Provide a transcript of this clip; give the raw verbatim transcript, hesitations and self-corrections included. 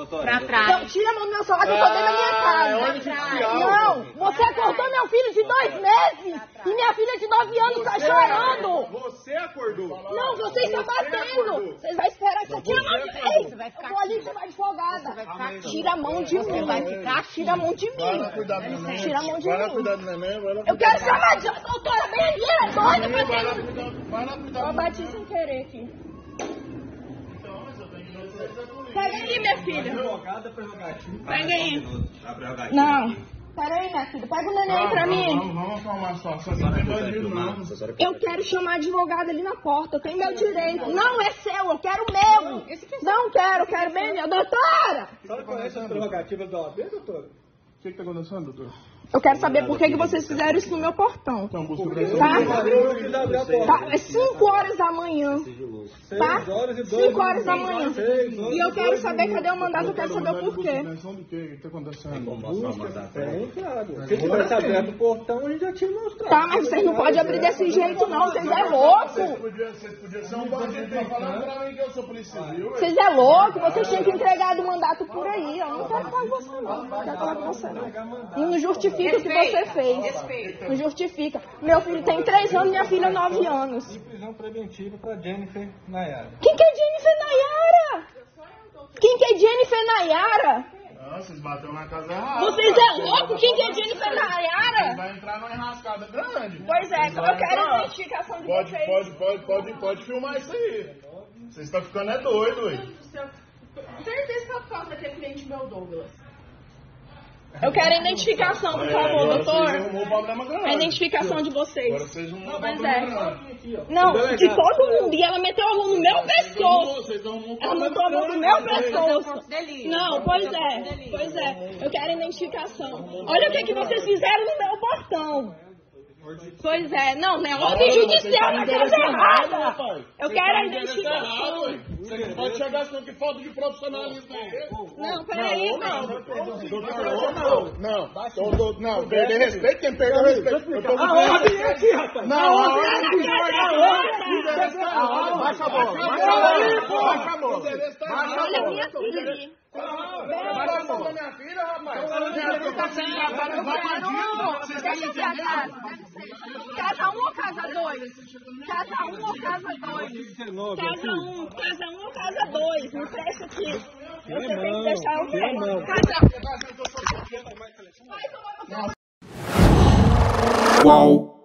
Pra trás. Então, tira a mão do meu celular que eu tô dentro da minha casa. Não, você acordou meu filho de dois meses e minha filha de nove anos tá chorando. Você acordou. Não, você está batendo. Você vai esperar isso aqui na mão de mim. Eu vou ali chamar advogada. Tira a mão de mim. Vai ficar, tira a mão de mim. Tira a mão de mim. Eu quero chamar de doutora bem ali, ela é doida pra ter... Eu bati sem querer aqui. Pega aí, minha filha. Pega aí. Não. Pera aí, minha filha. Pega o neném aí pra mim. Vamos, vamos acalmar só. Só não tem bandido, não. Eu quero chamar advogado ali na porta. Eu tenho meu direito. Não é seu, eu quero o meu. Não quero, eu quero bem meu. Doutora! A senhora conhece as prerrogativas da O A B, doutora? O que está acontecendo, doutor? Eu quero saber por que, que vocês fizeram isso no meu portão. Então, busca Tá? Tá? É cinco horas da manhã. Tá? cinco horas da manhã. E eu quero saber cadê o mandato, eu quero saber o porquê. Do que está acontecendo? Tem entrado. Se tivesse aberto o portão, a gente já tinha mostrado. Tá, mas vocês não podem abrir desse jeito, não. Vocês é louco. Vocês podiam ser um bandido pra falar pra mim que eu sou polícia civil. Vocês é louco. Vocês tinham que entregar o mandato por aí. Eu não quero falar com você, não. Não quero falar com você, não. E não justifica o que você fez. Não justifica. Meu filho tem três anos, minha filha nove anos. E prisão preventiva pra Jennifer Nayara. Quem que é Jennifer Nayara? Quem que é Jennifer Nayara? Ah, vocês bateram na casa errada. Vocês é louco? Quem que é Jennifer Nayara? Vai entrar numa enrascada grande. Pois é, eu quero a identificação de pode, vocês. Pode, pode, pode, pode filmar isso aí. Vocês estão ficando é doido, ué. Certeza que eu faço daquele cliente meu, Douglas. Eu quero a identificação, por favor, doutor. A identificação de vocês. Pois é. Não, de todo mundo. E ela meteu a mão no meu pescoço. Ela meteu a mão no meu pescoço. Não, pois é. Pois é. Eu quero a identificação. Olha o que, que vocês fizeram no meu portão. Pois é. Não, não é ordem judicial na casa errada. Eu quero a identificação. Você pode chegar assim, que falta de profissionalismo aí. Não, peraí. Não, não, não, não, perder respeito, quem perdeu respeito. A ordem é aqui, rapaz. Não, a ordem é aqui. Baixa a bola, baixa a bola. Olha a minha filha aqui. Baixa a bola da minha filha, rapaz. Minha filha tá sendo engraçada, vai bandido. Vocês estão entendendo? Casa um ou casa dois? Casa um ou casa dois? Casa um, casa um ou casa dois? Me presta aqui. Você tem que deixar eu ver. Casa um. Qual?